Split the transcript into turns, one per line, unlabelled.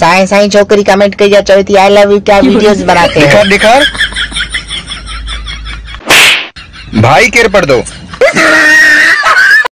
साईं साईं छोकरी कमेंट कई चवे थी आई लव यू क्या वीडियोस बनाते हैं।
दिखा भाई केर पड़ दो।